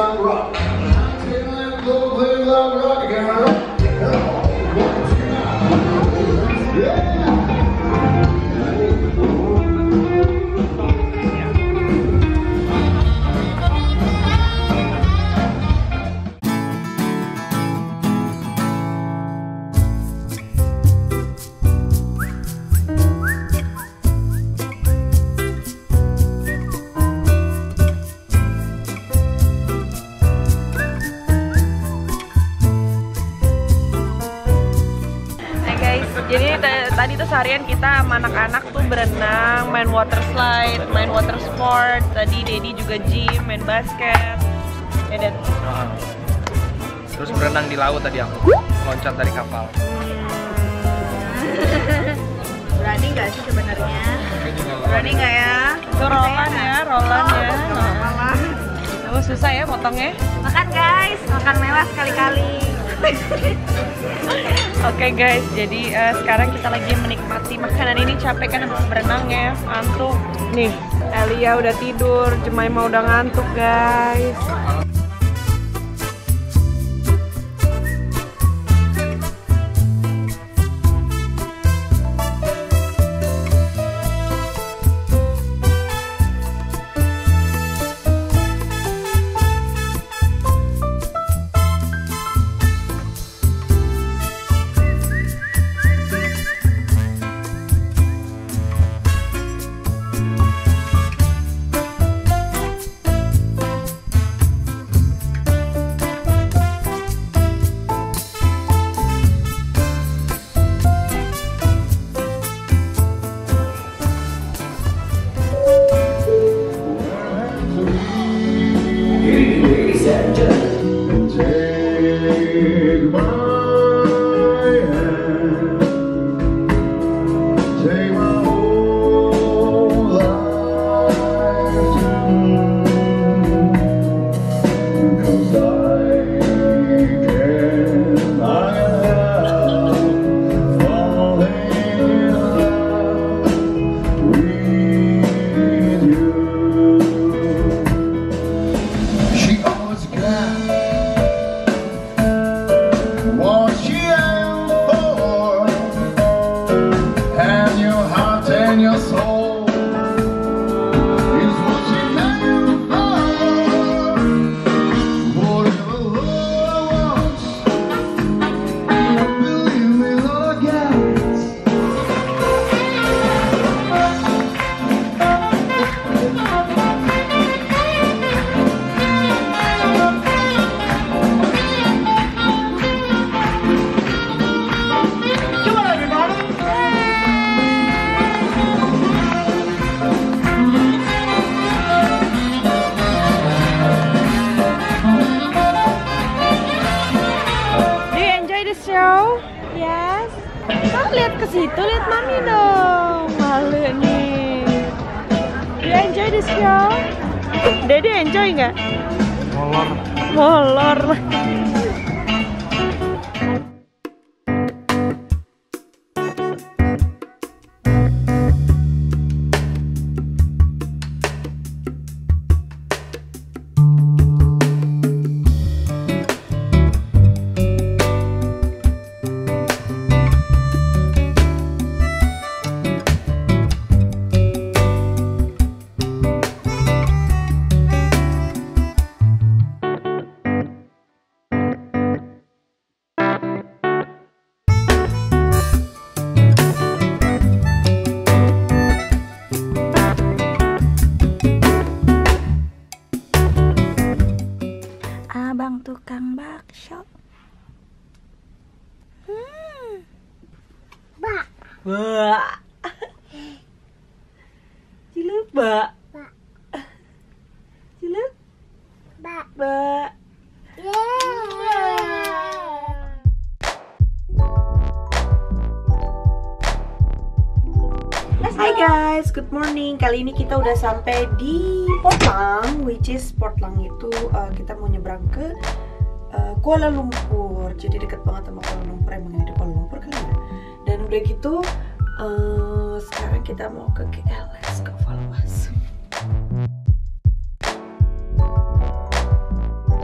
Jadi tadi tuh seharian kita sama anak-anak tuh berenang, main water slide, main water sport. Tadi Dedi juga gym, main basket. Ya, dan terus berenang di laut tadi aku, loncat dari kapal. Berani nggak sih sebenarnya? Berani nggak ya? itu rolan ya, rolan ya. Oh, susah ya potongnya. Makan guys, makan mewah sekali-kali. Oke guys, jadi sekarang kita lagi menikmati makanan ini. Capek kan habis berenang ya, ngantuk. Nih, Elia udah tidur, Jemaima udah ngantuk guys. Lihat ke situ, lihat mami dong. Malu nih. You enjoy this show? Dede enjoy nggak? Molor. Molor. Abang tukang bakso. Bak. Bak. Ciluk, bak. Bak. Ciluk. Bak. Bak. Hai guys, good morning. Kali ini kita udah sampai di Portlang, which is Portlang itu kita mau nyebrang ke Kuala Lumpur. Jadi deket banget sama Kuala Lumpur, emang ini di Kuala Lumpur kali ya. Dan udah gitu, sekarang kita mau ke KL. Let's go, follow us.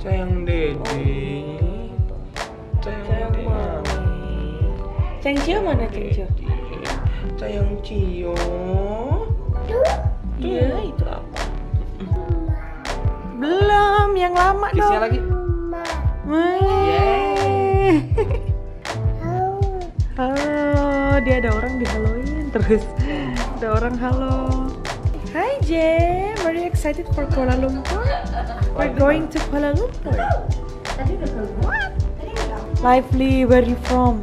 Sayang Dede. Sayang Mami. Sayang Cio mana Sayang Cio? Sayang Cio. Iya itu apa? Belum, yang lama dong. Kisnya lagi. Halo, dia ada orang di haloin terus. Ada orang halo. Hi Jem, are you excited for Kuala Lumpur? We're going to Kuala Lumpur. What? Lively, where are you from?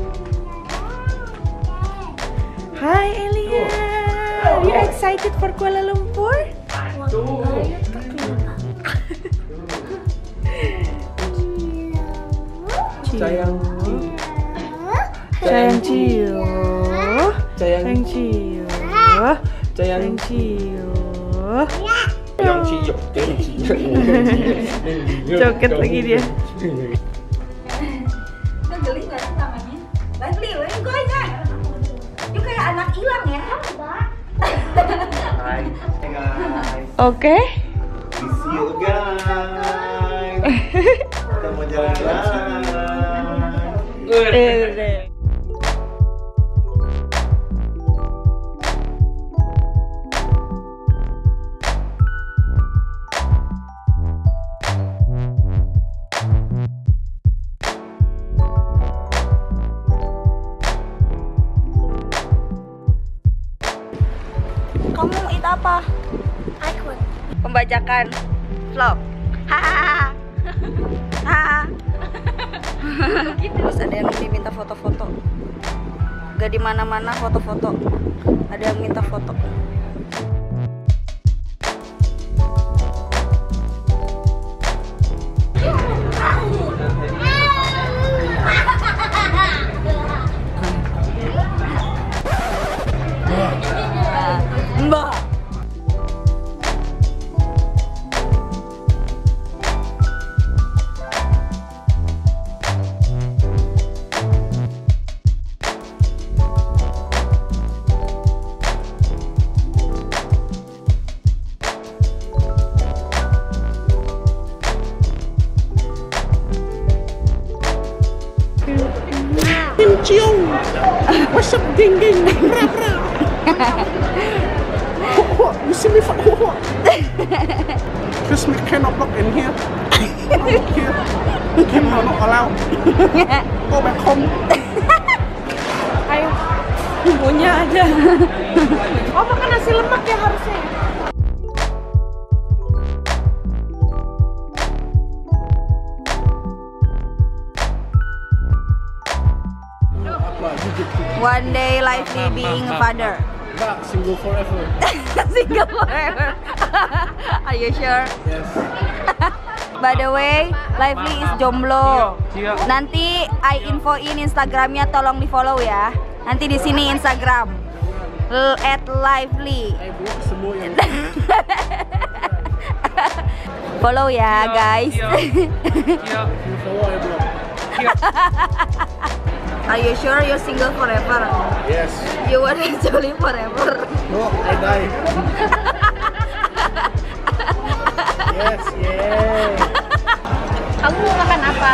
Hi Elia, are you excited for Kuala Lumpur? Sayang Sayang Cio, Sayang Sayang Cio, Sayang Sayang Cio. Sayang Cio. Joget lagi dia. Geli nggak sih namanya? Lively, where you going kan? You kayak anak hilang ya? Hai guys. Oke. See you guys. Kita mau jalan-jalan. Kamu itu apa? Pembajakan vlog. Hahaha. Terus ada yang diminta foto-foto. Gak di mana-mana foto-foto. Ada yang minta foto. Mbak. Cium. What's up, ding ding? You see me? Because we cannot block in here. Here. Camera not allowed. Go back home. Ayo, punya aja. Oh, makan nasi lemak ya harusnya. One day Lively being a father. Enggak, single forever. Single forever. Are you sure? Yes. By the way, Lively is jomblo. Cio. Nanti I infoin Instagramnya, tolong di follow ya. Nanti di sini Instagram @lively. Blok semua yang Follow ya guys. Cio. follow I blok. Are you sure you're single forever? Yes. You want actually forever? No, I die. Yes, yeah. Kamu mau makan apa?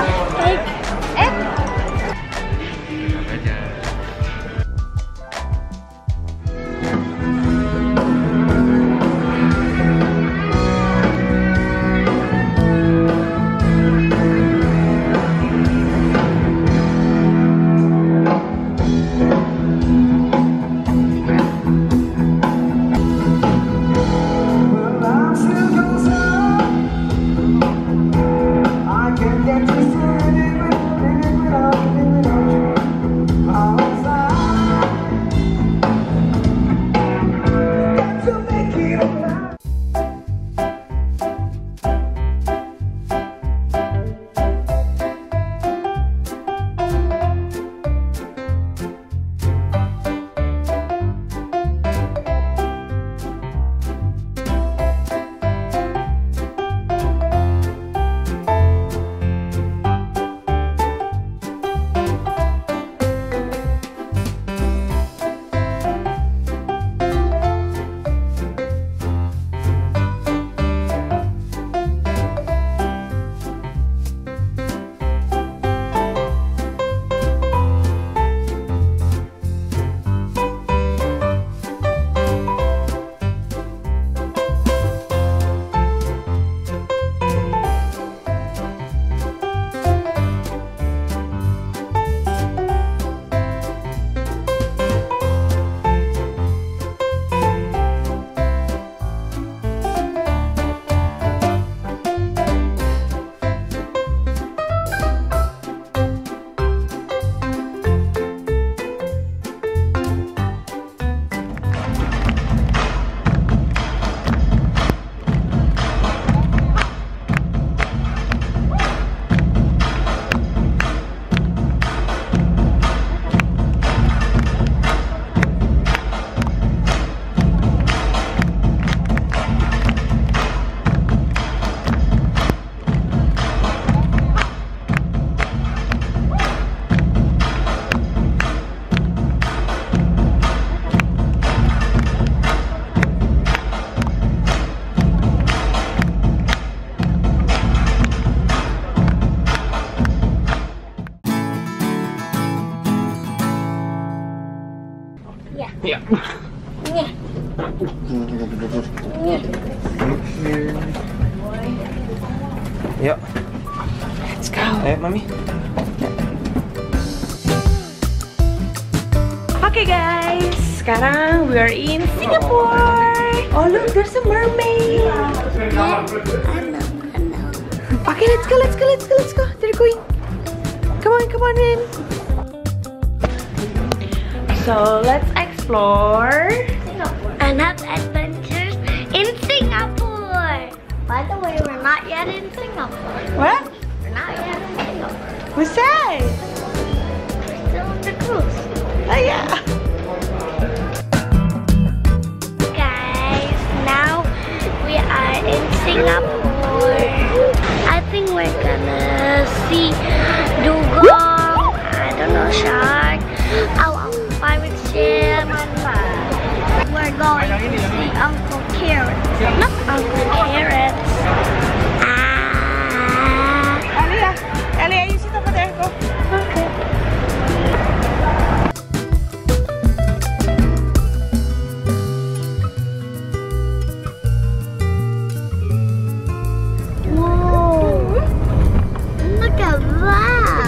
I can't get you started. Yuk. Let's go. Ayo, Mami. Oke guys, sekarang we are in Singapore. Oh look, there's a mermaid. Okay, let's go. They're going. Come on in. So let's explore and have adventures in Singapore. By the way, we're not yet in Singapore. What? We're not yet in Singapore. What's that? We're still on the cruise. Oh yeah. Guys, now we are in Singapore. I think we're gonna see dugong, I don't know, shark, pirate ship. We're going to see Uncle Carrot. Not Uncle Carrot. Ellie, you sit over there. Go. Okay. Whoa! Look at that!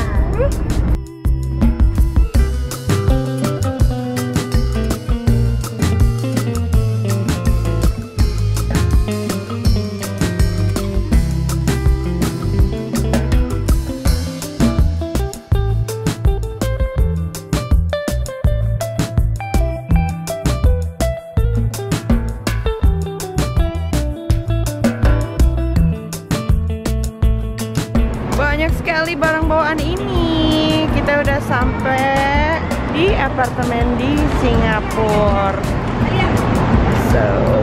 Banyak sekali barang bawaan ini. Kita udah sampai di apartemen di Singapura. So,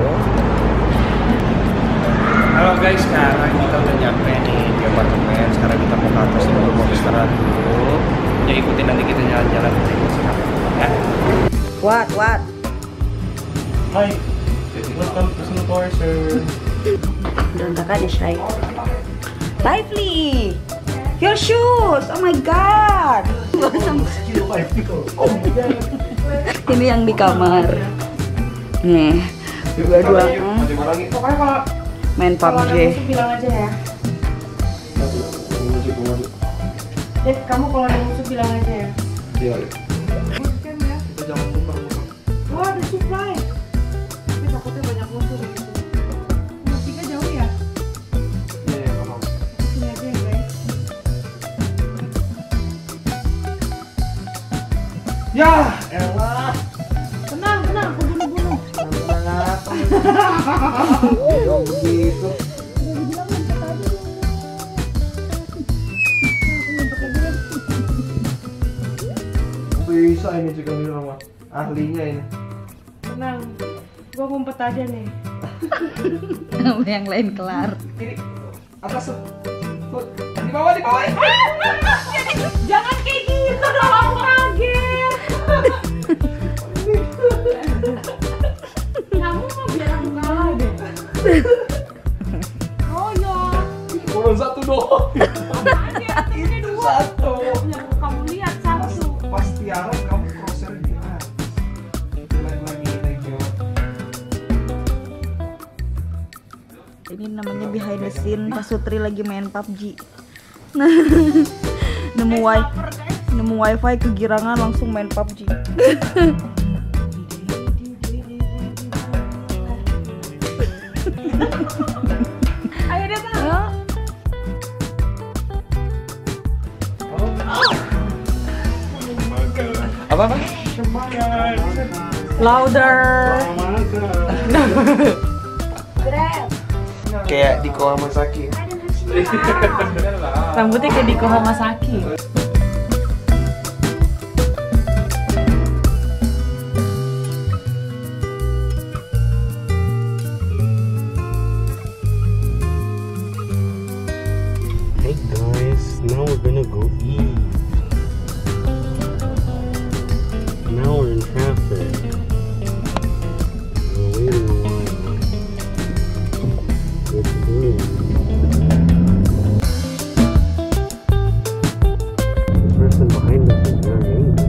Halo guys, sekarang kita udah nyampe nih di apartemen. Sekarang kita mau ke atas dulu, mau istirahat dulu. Ya ikutin nanti kita jalan-jalan ke Singapura ya. What? Hi, welcome to Singapore, sir. Berantakan ya, Shay. Lively! Your shoes! Oh my god! Ini yang di kamar. Nih, dua-dua main PUBG. bilang aja ya. Dek, kamu kalau ada musuh bilang aja ya. Iya. Kan ya. Kita jangan buka. Oh, ada supply. Tapi takutnya banyak musuh gitu. Musiknya jauh ya? Iya, nggak mau. Sini aja ya guys. Ya, elah. Tenang, aku bunuh-bunuh. Jangan begitu. Bisa ini juga di rumah. Ahlinya ini. Tenang, gua ngumpet aja nih. Yang lain kelar. Kiri, atas. Tuh, di bawah. Jangan kayak gitu dong, kaget. Kamu mah biar aku kalah deh. Oh ya. Kurang satu doang. Ini dua. Satu. Yang kamu lihat satu. Pas tiara kamu crosshair dia. Lagi naik. Ini namanya behind the scene pas Sutri lagi main PUBG. nemu wifi kegirangan langsung main PUBG. Ayo datang. Apa? Louder. Kayak di Kohamasaki. Rambutnya kayak di Kohamasaki. Hey guys, now we're gonna go eat. Now we're in traffic. We're waiting a while. It's good. The person behind us is very angry.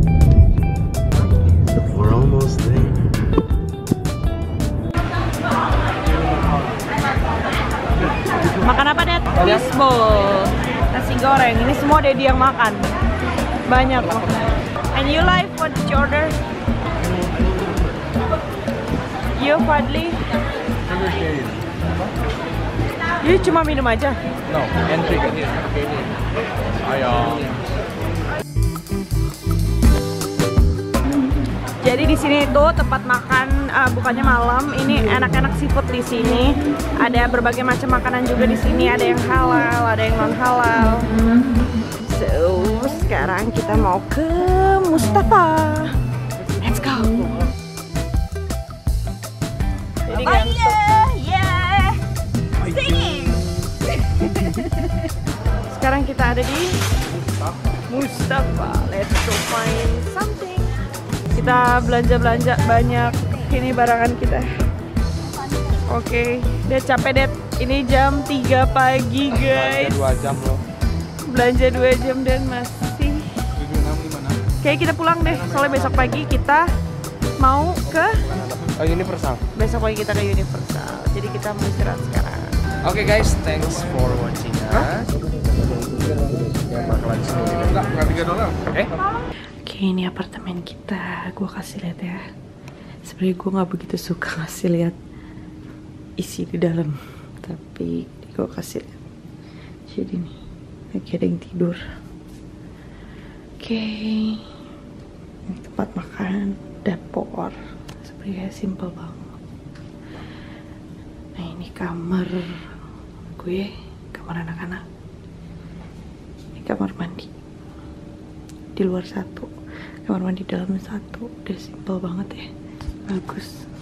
We're almost there. fishbowl, nasi goreng. Ini semua Daddy yang makan. Banyak loh. And you like what did you order? You Fadli? You cuma minum aja? No, entry kan. Ayam. Jadi di sini itu tempat makan bukannya malam. Ini enak-enak seafood di sini. Ada berbagai macam makanan juga di sini. Ada yang halal, ada yang non halal. So sekarang kita mau ke Mustafa. Let's go. Jadi singing. Sekarang kita ada di Mustafa. Let's go find something. Kita belanja banyak. Ini barangan kita. Oke, udah capek Det. Ini jam 3 pagi guys. Belanja 2 jam loh. Belanja 2 jam dan masih. Kayak kita pulang deh. Soalnya besok pagi kita mau ke Universal. Besok pagi kita ke Universal. Jadi kita mau istirahat sekarang. Oke guys, thanks for watching ya. Bakalan seru. Enggak $3. Oke, ini apartemen kita. Gue kasih lihat ya. Sebenarnya gue nggak begitu suka kasih lihat isi di dalam, tapi gue kasih lihat. Jadi nih, lagi ada yang tidur. Oke, ini tempat makan, dapur. Sebenarnya simple banget. Nah ini kamar gue, kamar anak-anak. Ini kamar mandi. Di luar satu, kamar mandi dalam satu. Udah simple banget ya, bagus.